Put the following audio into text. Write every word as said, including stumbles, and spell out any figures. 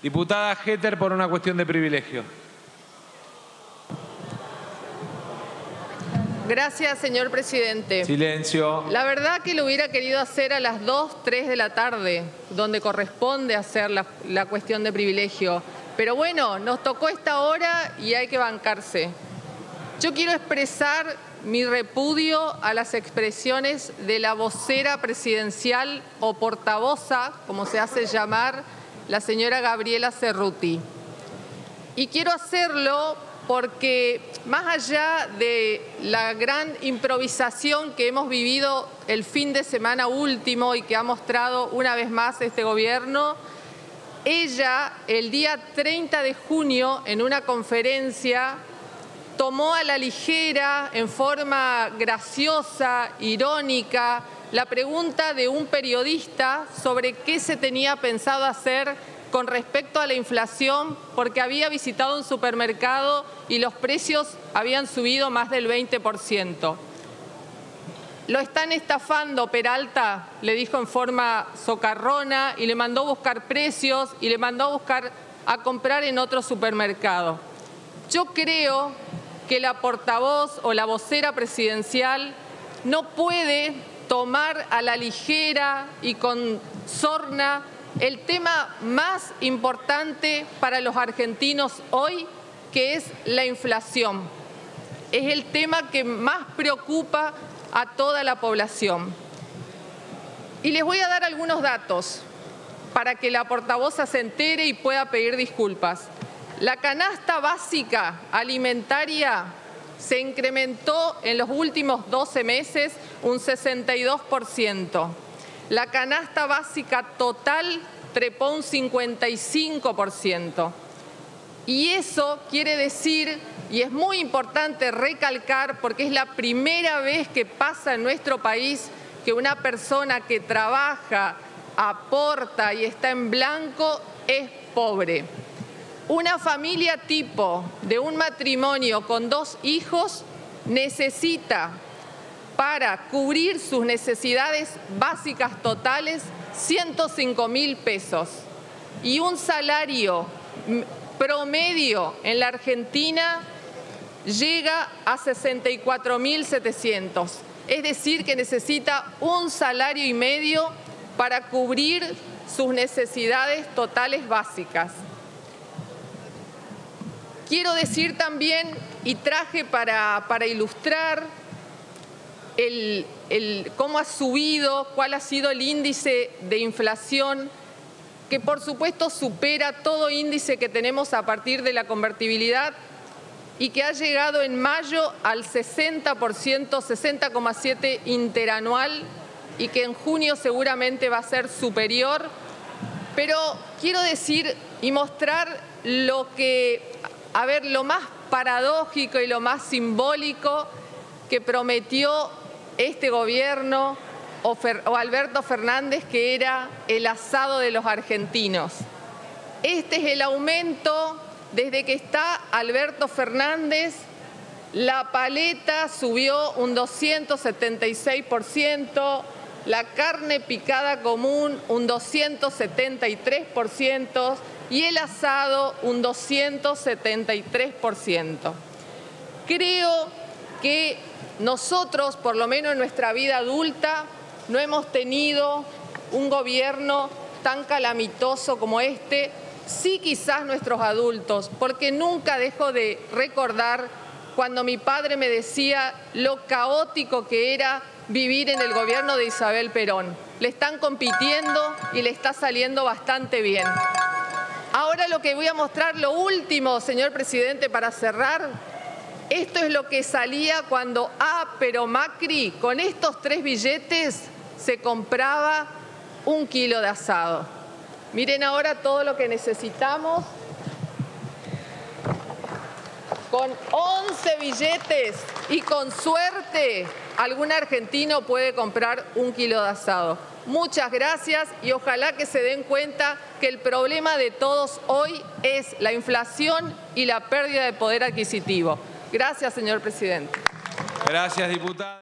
Diputada Hetter, por una cuestión de privilegio. Gracias, señor presidente. Silencio. La verdad que lo hubiera querido hacer a las dos, tres de la tarde, donde corresponde hacer la, la cuestión de privilegio. Pero bueno, nos tocó esta hora y hay que bancarse. Yo quiero expresar mi repudio a las expresiones de la vocera presidencial o portavoza, como se hace llamar, la señora Gabriela Cerruti. Y quiero hacerlo porque más allá de la gran improvisación que hemos vivido el fin de semana último y que ha mostrado una vez más este gobierno, ella el día treinta de junio en una conferencia tomó a la ligera, en forma graciosa, irónica, la pregunta de un periodista sobre qué se tenía pensado hacer con respecto a la inflación, porque había visitado un supermercado y los precios habían subido más del veinte por ciento. Lo están estafando, Peralta, le dijo en forma socarrona, y le mandó a buscar precios y le mandó a buscar a comprar en otro supermercado. Yo creo que la portavoz o la vocera presidencial no puede tomar a la ligera y con sorna el tema más importante para los argentinos hoy, que es la inflación. Es el tema que más preocupa a toda la población. Y les voy a dar algunos datos para que la portavoz se entere y pueda pedir disculpas. La canasta básica alimentaria se incrementó en los últimos doce meses un sesenta y dos por ciento. La canasta básica total trepó un cincuenta y cinco por ciento. Y eso quiere decir, y es muy importante recalcar, porque es la primera vez que pasa en nuestro país que una persona que trabaja, aporta y está en blanco es pobre. Una familia tipo de un matrimonio con dos hijos necesita, para cubrir sus necesidades básicas totales, ciento cinco mil pesos. Y un salario promedio en la Argentina llega a sesenta y cuatro mil setecientos. Es decir, que necesita un salario y medio para cubrir sus necesidades totales básicas. Quiero decir también, y traje para, para ilustrar el, el, cómo ha subido, cuál ha sido el índice de inflación, que por supuesto supera todo índice que tenemos a partir de la convertibilidad y que ha llegado en mayo al sesenta por ciento, sesenta coma siete por ciento interanual, y que en junio seguramente va a ser superior. Pero quiero decir y mostrar lo que, a ver, lo más paradójico y lo más simbólico que prometió este gobierno o, Fer, o Alberto Fernández, que era el asado de los argentinos. Este es el aumento desde que está Alberto Fernández. La paleta subió un doscientos setenta y seis por ciento, la carne picada común un doscientos setenta y tres por ciento y el asado un doscientos setenta y tres por ciento. Creo que nosotros, por lo menos en nuestra vida adulta, no hemos tenido un gobierno tan calamitoso como este. Sí, quizás nuestros adultos, porque nunca dejo de recordar cuando mi padre me decía lo caótico que era vivir en el gobierno de Isabel Perón. Le están compitiendo y le está saliendo bastante bien. Ahora lo que voy a mostrar, lo último, señor presidente, para cerrar, esto es lo que salía cuando, ah, pero Macri, con estos tres billetes se compraba un kilo de asado. Miren ahora todo lo que necesitamos. Con once billetes y con suerte, algún argentino puede comprar un kilo de asado. Muchas gracias y ojalá que se den cuenta que el problema de todos hoy es la inflación y la pérdida de poder adquisitivo. Gracias, señor presidente. Gracias, diputada.